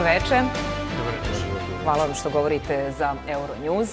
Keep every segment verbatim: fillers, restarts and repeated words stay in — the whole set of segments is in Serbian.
veče. Hvala vam što govorite za Euronews.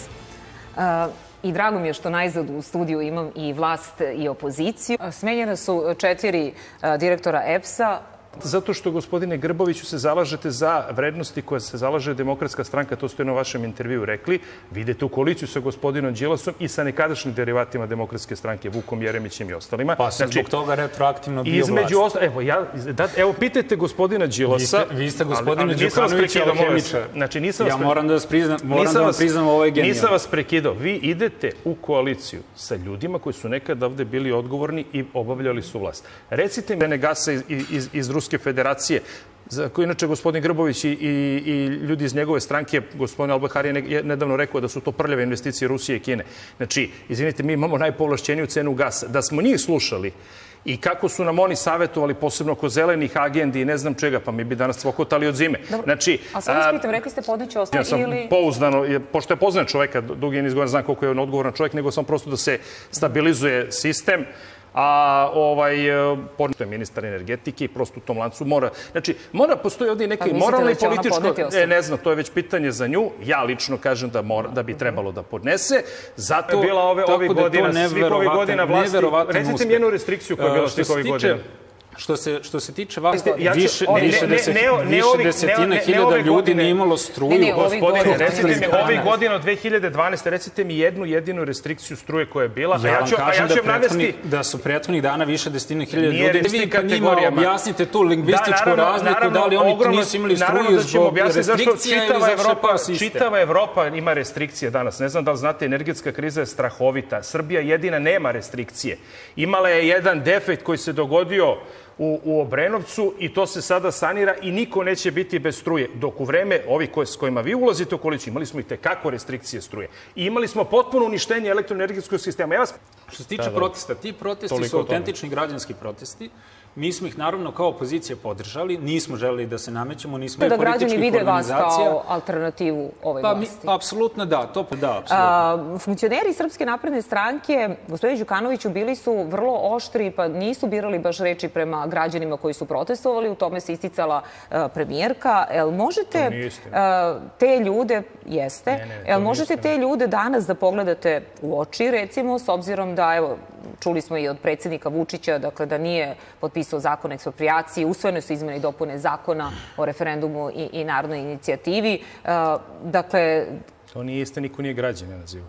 I drago mi je što najzad u studiju imam i vlast i opoziciju. Smenjena su četiri direktora E P S-a. Zato što, gospodine Grboviću, se zalažete za vrednosti koje se zalaže Demokratska stranka, to ste na vašem intervju rekli. Vi idete u koaliciju sa gospodinom Đilasom i sa nekadašnjim derivatima Demokratske stranke, Vukom Jeremićem i ostalima. Pa se zbog toga retroaktivno bio između vlast. Evo, ja, da, evo, pitajte gospodina Đilasa. Vi ste gospodine Đukanović alhemičar. Znači, nisam ja moram da vas priznam, moram da vam priznam ovo je genijalno. Nisam vas prekidao. Vi idete u koaliciju sa ljudima koji su nekad ovde bili odgovorni i obavljali su vlast. Recite mi gasa iz, iz, iz Ruske federacije, za koji inače gospodin Grbović i, i, i ljudi iz njegove stranke, gospodin Albahari je nedavno rekao da su to prljave investicije Rusije i Kine. Znači, izvinite, mi imamo najpovlašćeniju cenu gasa. Da smo njih slušali i kako su nam oni savjetovali, posebno oko zelenih agendi i ne znam čega, pa mi bi danas cvokotali od zime. Znači, a sad vas pitam, rekli ste podneći ostavku ja sam ili... pouzdano, pošto je poznat čoveka, dugi niz godina znam koliko je on odgovoran čovjek, nego sam prosto da se stabilizuje sistem. A ovaj, pošto je ministar energetike i prosto u tom lancu mora... Znači, mora postoji ovdje neki moralno i političko... E, ne znam, to je već pitanje za nju. Ja lično kažem da, mora, da bi trebalo da podnese. Zato je bila ove, ove godina, svih ovih godina vlasti... Recite mi jednu restrikciju koja je bila svih ovih godina. Što se, što se tiče vas, više, više, deset, više desetina hiljada ljudi nije imalo struju. Gospodine, recite mi, ovih godina od dve hiljade dvanaeste. recite mi jednu jedinu restrikciju struje koja je bila. Ja vam kažem da su prethodnih dana više desetina hiljada ljudi. Vi kad njima objasnite tu lingvističku razliku, da li oni nisu imali struju zbog restrikcija ili za šepa sistem. Čitava Evropa ima restrikcije danas. Ne znam da li znate, energetska kriza je strahovita. Srbija jedina nema restrikcije. Imala je jedan defekt koji se dogodio U, u Obrenovcu i to se sada sanira i niko neće biti bez struje. Dok u vreme ovih koje, s kojima vi ulazite u koaliciju, imali smo i tekako restrikcije struje. I imali smo potpuno uništenje elektroenergetskog sistema. Ja vas... Što se tiče protesta, ti protesti su autentični građanski protesti. Mi smo ih naravno kao opozicija podržali, nismo želeli da se namećemo, nismo da građani vide vas kao alternativu ovoj pa, vlasti. Apsolutno da, to da, apsolutno. A, funkcioneri Srpske napredne stranke, gospodin Đukanoviću, bili su vrlo oštri, pa nisu birali baš reči prema građanima koji su protestovali, u tome se isticala a, premijerka. El možete a, te ljude, jeste, ne, ne, el možete te ljude danas da pogledate u oči, recimo, s obzirom da, evo, čuli smo i od predsjednika Vučića, dakle, da nije potpisao zakon o eksproprijaciji, usvojene su izmene i dopune zakona o referendumu i, i narodnoj inicijativi. Uh, dakle... To nije isto, niko nije građan, ja nazivu.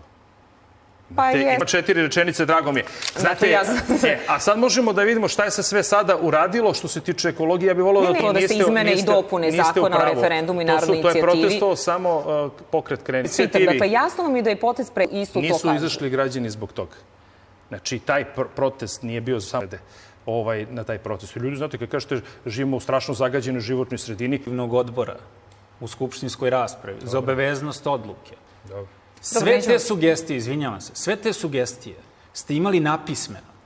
Pa je... Ima četiri rečenice, drago mi je. Znate, ja znam... e, a sad možemo da vidimo šta je se sve sada uradilo što se tiče ekologije. Ja bih volio da to da niste... se izmene i dopune zakona o referendumu i narodnoj inicijativi. To je protestovao samo uh, pokret Krene inicijativi. Dakle, jasno vam je da je potez pre istu to kažu. Nisu izašli građani zbog toga. Znači, taj pr protest nije bio samo ovaj, na taj protest. Ljudi, znate, kad kažete živimo u strašno zagađenoj životnoj sredini... Odbora u skupštinskoj raspravi za obaveznost odluke. Dobro. Sve te sugestije, izvinjavam se, sve te sugestije ste imali napismeno.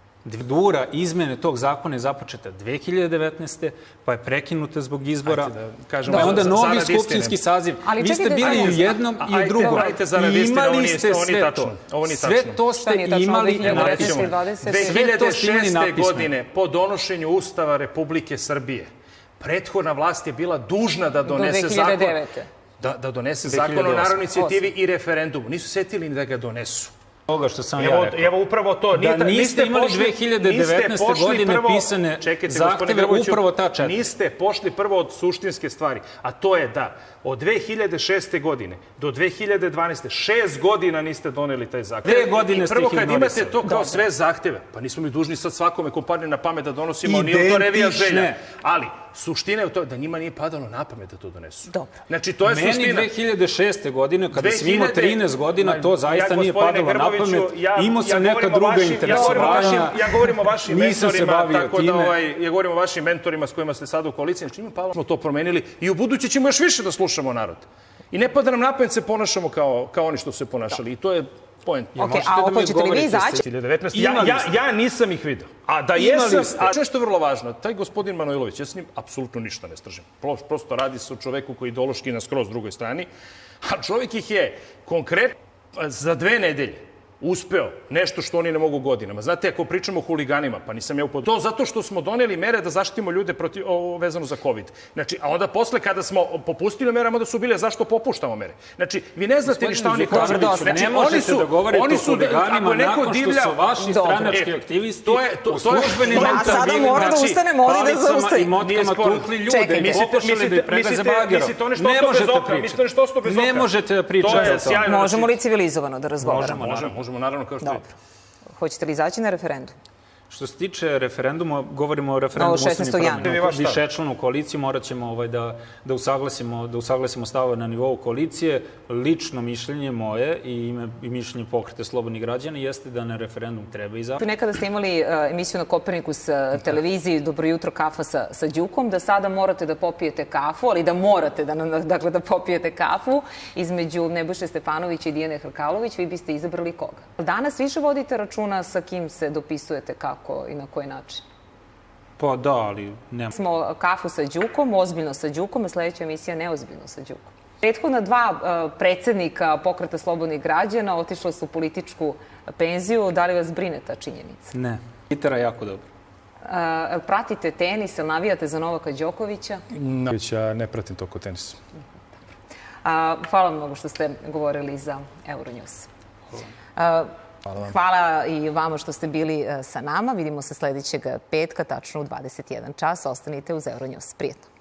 Dura izmene tog zakona je započeta dve hiljade devetnaeste. pa je prekinuta zbog izbora. Pa je onda novi skupštinski saziv. Vi ste bili i u jednom i u drugom. I imali ste sve to. Sve to ste imali napismeno. dve hiljade šeste. godine po donošenju Ustava Republike Srbije prethodna vlast je bila dužna da donese zakon. Da, da donese zakon o narodnoj inicijativi i referendumu. Nisu setili ni da ga donesu. Toga što sam evo, ja rekao. Evo upravo to. Da niste, niste imali pošli, dve hiljade devetnaeste. godine prvo, pisane čekajte, zahteve upravo ta četiri. Niste pošli prvo od suštinske stvari, a to je da od dve hiljade šeste. godine do dve hiljade dvanaeste. šest godina niste doneli taj zahtev. Dve godine ste ih ignorisali. I prvo kad imate to kao sve zahteve, pa nismo mi dužni sad svakome kompanije na pamet da donosimo, nije to revija želja. Ali suština je u to da njima nije padalo na pamet da to donesu. Dobro. Znači, to je Meni suština. Meni dve hiljade šeste. godine, kada sam imao trinaest godina, to zaista nije padalo na pamet. Imao sam neka druga interesovanja. Ja govorim o vašim mentorima, tako da ovaj, ja govorim o vašim mentorima s kojima ste sada u koaliciji. Znači, njima padalo smo to promenili i u buduće ćemo još više da slušamo narod. I ne pada nam na pamet se ponašamo kao, kao oni što se ponašali. I to je point. Ja, okay, a hoćete li vi izaći? Ja, ja, ja nisam ih vidio. A da jesam, a nešto je vrlo važno, taj gospodin Manojlović, ja s njim apsolutno ništa ne stržim. Prosto radi se o čoveku koji je ideološki na skroz drugoj strani, a čovjek ih je konkretno za dve nedelje uspeo nešto što oni ne mogu godinama. Znate, ako pričamo o huliganima, pa nisam ja upod... To zato što smo doneli mere da zaštitimo ljude protiv, o, vezano za COVID. Znači, a onda posle kada smo popustili merama da su bile, zašto popuštamo mere? Znači, vi ne znate ni šta oni kažu. Znači, ne možete da govorite o huliganima nakon što su vaši stranački aktivisti u službenim automobilima palicama i motkama tukli ljude i pokušali da ih pregaze bagerom. Ne možete pričati. Ne možete da pričate o tome. Možemo li civilizovano da razgovaramo? Možemo, možemo, naravno, kao što je. Hoćete li izaći na referendum? Što se tiče referenduma, govorimo o referendumu ustavnih promjena. Višečlanu koaliciju morat ćemo ovaj, da, da, usaglasimo, da usaglasimo stavove na nivou koalicije. Lično mišljenje moje i, ime, i mišljenje Pokreta slobodnih građana jeste da na referendum treba izaći. Nekada ste imali uh, emisiju na Kopernikus uh, televiziji Dobro jutro, kafa sa, sa Đukom, da sada morate da popijete kafu, ali da morate da, dakle, da popijete kafu između Nebojše Stefanovića i Dijane Hrkalović, vi biste izabrali koga? Danas više vodite računa sa kim se dopisujete kako i na koji način? Pa da, ali nema. Smo kafu sa Đukom, ozbiljno sa Đukom, a sledeća emisija neozbiljno sa Đukom. Prethodna dva uh, predsednika Pokreta slobodnih građana otišla su u političku penziju. Da li vas brine ta činjenica? Ne. Gitara jako dobro. Uh, pratite tenis, ili navijate za Novaka Đokovića? No. Ja ne pratim toliko tenis. Uh, hvala mnogo što ste govorili za Euronews. Hvala. Uh, Hvala, Hvala i vama što ste bili sa nama. Vidimo se sledećeg petka, tačno u dvadeset jedan čas. Ostanite uz Euronews. Prijetno.